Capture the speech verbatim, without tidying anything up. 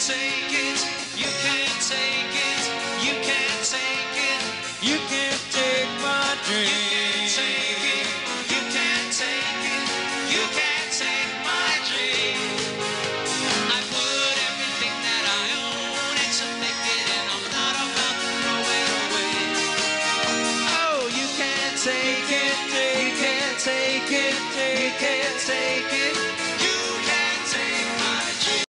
take it, you can't take it, you can't take it, you can't take my dream. You can't take it, you can't take it, you can't take my dream. I put everything that I own into making it, and I'm not about to throw it away. Oh, you can't take it.